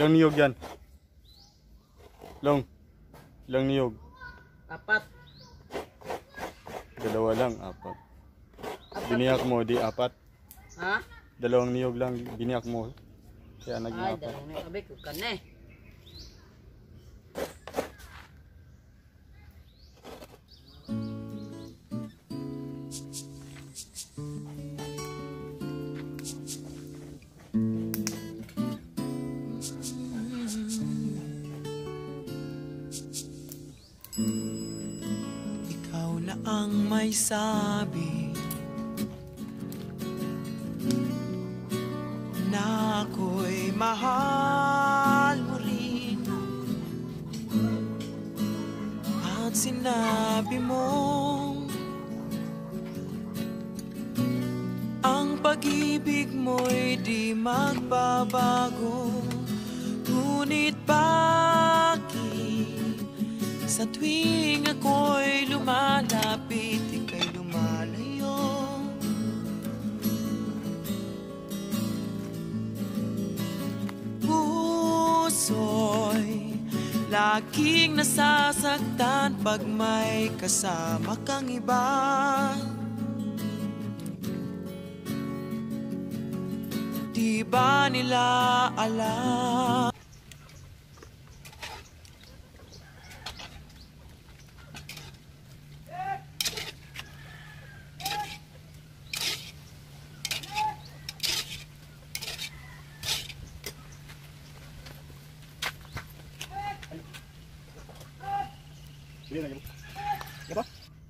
Ilang niyog yan? Ilang niyog? 4. Dalawa lang, 4. Biniyak mo, di 4. Ha? 2 niyog lang biniyak mo. Kaya naging Ay, 4. dalawang niyog. Abay, kukan na eh. Ikaw na ang may sabi na ako'y mahal mo rin. At sinabi mong ang pag-ibig mo'y di magbabago. Ngunit bakit sa tuwing ako'y lumalapit, ika'y lumalayo? Puso'y laging nasasaktan pag may kasama kang iba. Di ba nila alam? Sige lagi. Apa?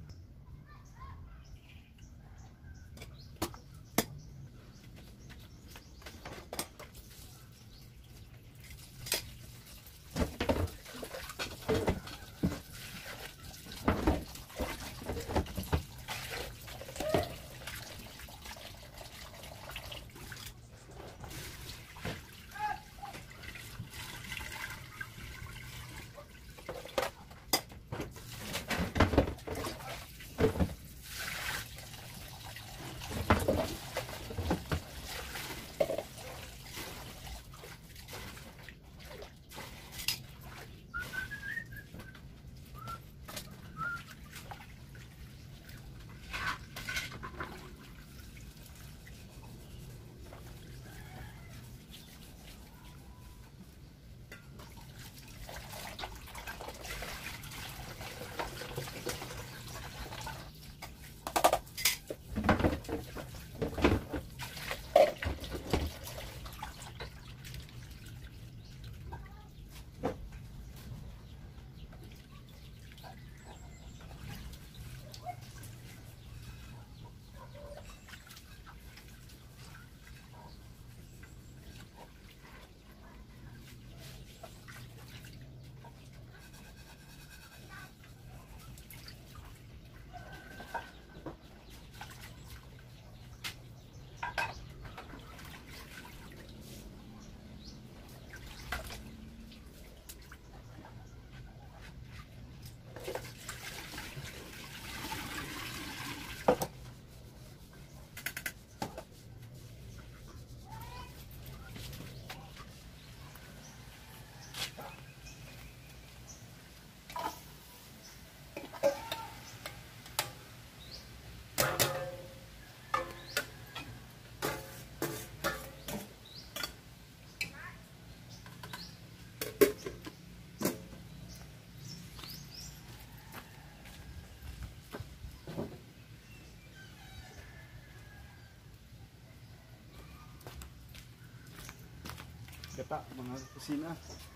Gata, mga kusina.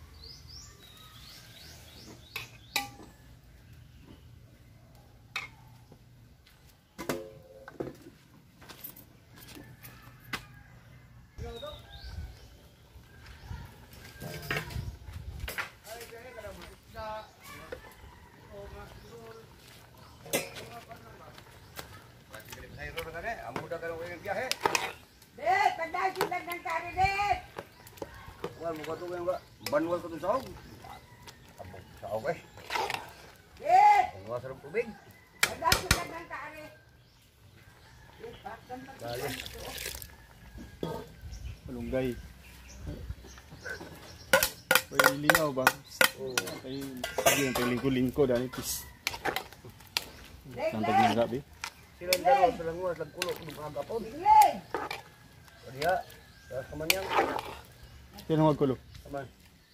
Det, pagdagin lang ng kari, Det! Wal mo ka to ba? Banwal ka to sa og. Abog sa og eh. Det! Banwal sa tubig. Pagdagin lang ng kari. Malunggay. Pwede linaw ba? Oo. Ay, sige, ang lingko-lingko dahil pis. Tantag ng gabi. Silang daro, silang uwas, kulo, kung agapon. Tingling! O diya, sa kamanyang, Yan ang magkulo. kaman.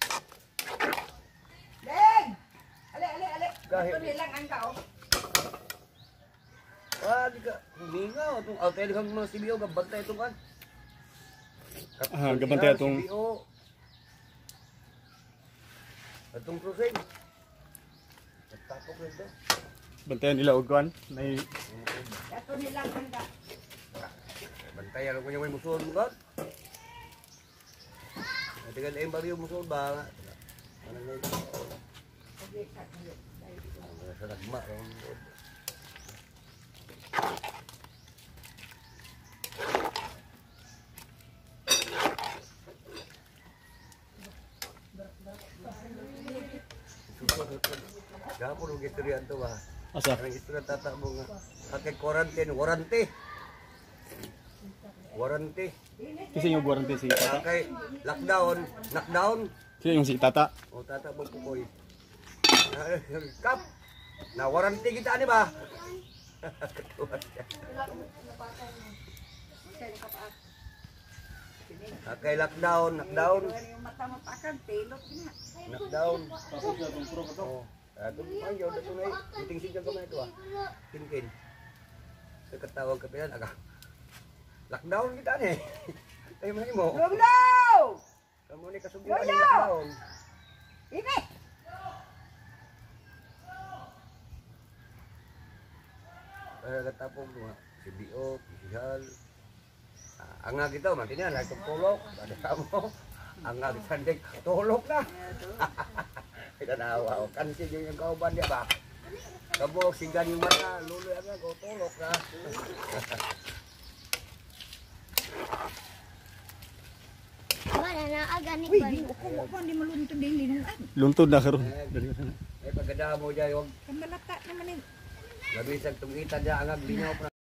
Ding! Ale, ale, ale. Kahit- Ito nilang ang kao. Di ka, humingaw. Itong altay kang mga CBO, gabantay itong kan. Gabantay itong... CBO. Itong cruising. Nagtapok rin ito. Bantayan nila og kuan. May Ito nilang ang kao. Bantayan ako niya may musuon mo kan. Natigan na yung baryo musuon ba? Ano na ito? Sa nagma. Gapon ang istorya ito ba? asa. Ang istorya tata mo nga. Kakay quarantine, warranty. Warranty. Kasi yung warranty si tata. Kakay lockdown, knockdown. Kasi yung si tata. O tata mo pukoy. Kap. Na warranty kita ni ba? Kakay lockdown, knockdown. Yung mata mapakan, tilot na. Knockdown. Oh. Ato ang yo dato nay. Meeting sig kamay ito ah. Kinkin. Sa katawag ka pilan aga. Lockdown kita ni. Tayo man mo. Lumlaw! Kamu ni kasubuan ni lockdown. Ini! Katapog mga CBO, PCL. Ang nga kita man tinya na tulok, ada mo. Ang nga kita tulok na. Kita nawa kan si yung kauban dia ba. Kabog singgan yung mata, luloy ang go tulok na. Wala na agani Uy, pa. di ko mo di maluntod din linungan. Luntod na karon. Eh pagkada mo dyan yung Kamalata naman eh. labisag tungitan dyan ang aglinaw pa.